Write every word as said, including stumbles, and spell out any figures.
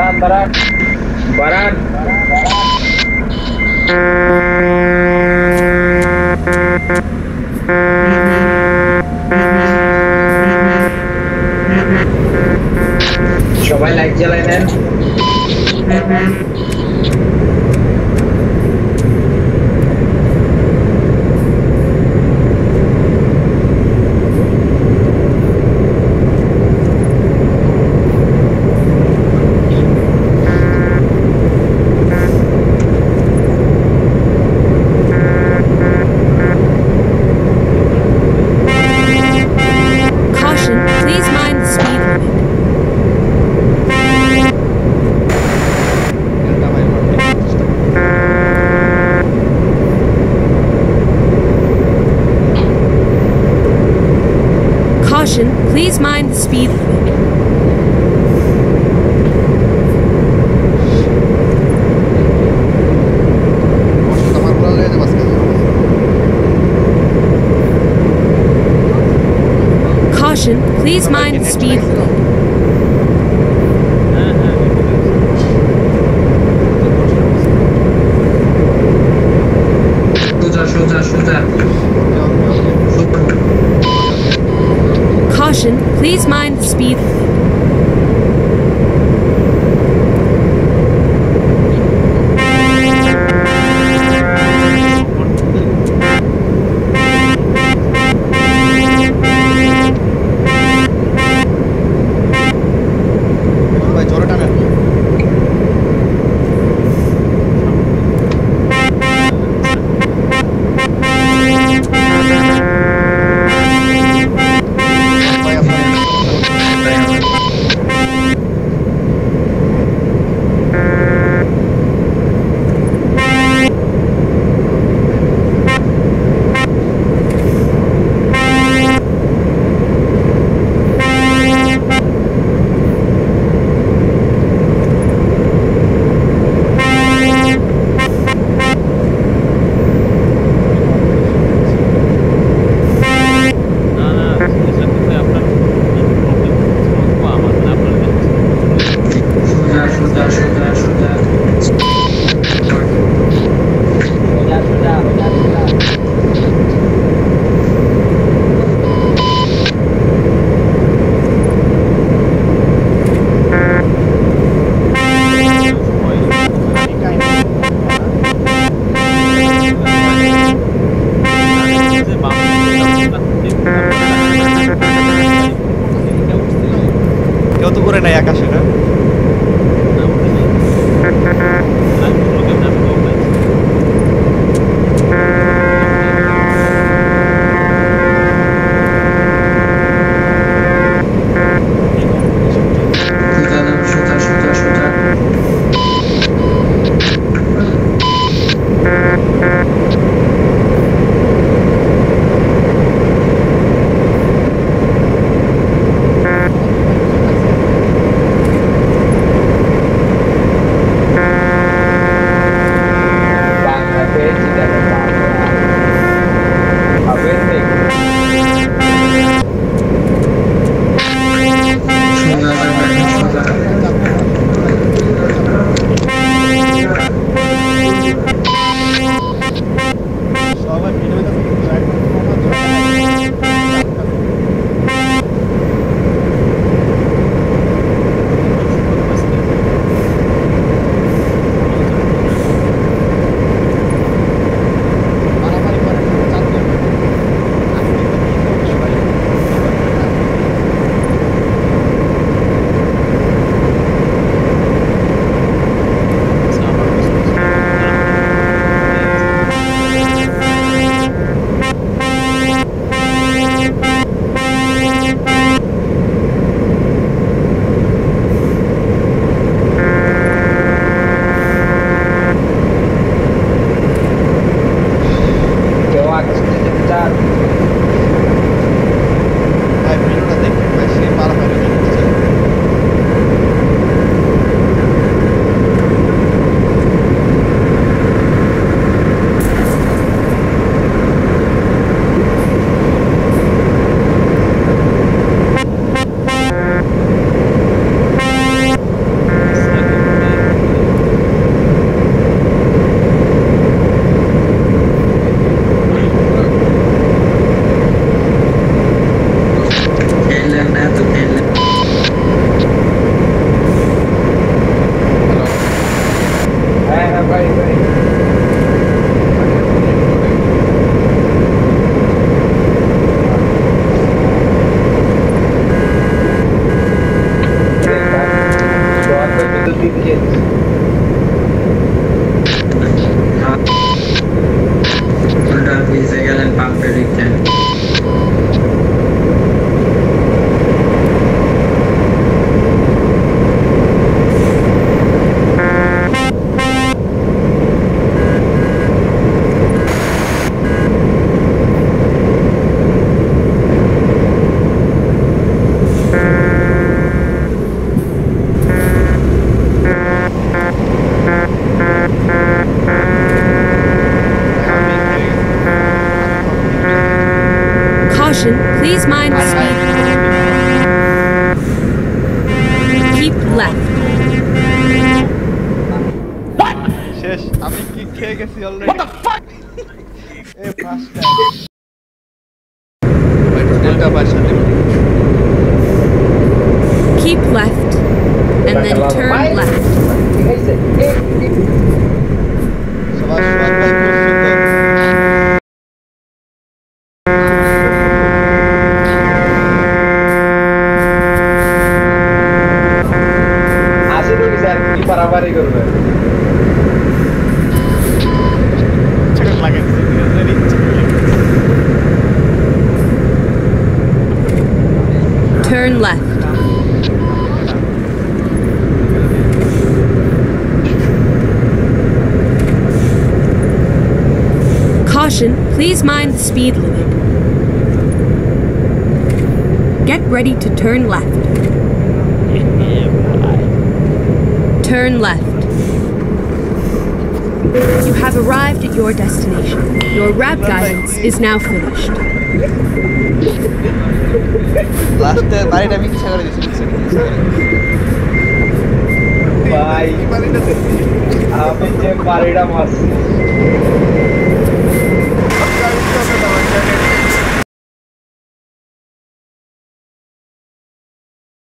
Baran, Baran, Baran. সবাই light জ্বালাই নেন। Caution, please mind the speed limit. Caution, please mind the speed limit. Caution, please mind the speed limit. সোজা সোজা সোজা। Caution, please mind the speed limit. দিকে উল্টা ভিজে গেলেন পাম্পের দিকে Please mind the speed limit. Keep left. শেষ আমি কি খেয়ে গেছি অলরেডি What the fuck এ first time Keep left and then turn left. সবাই সবাই बराबर ही करবে Turn left. Caution, please mind the speed limit. Get ready to turn left. Turn left. You have arrived at your destination. Your route guidance is now finished. Last বাড়িটা আমি কিসা করে দিছি ভাই আমি যে বাড়িটা মারছি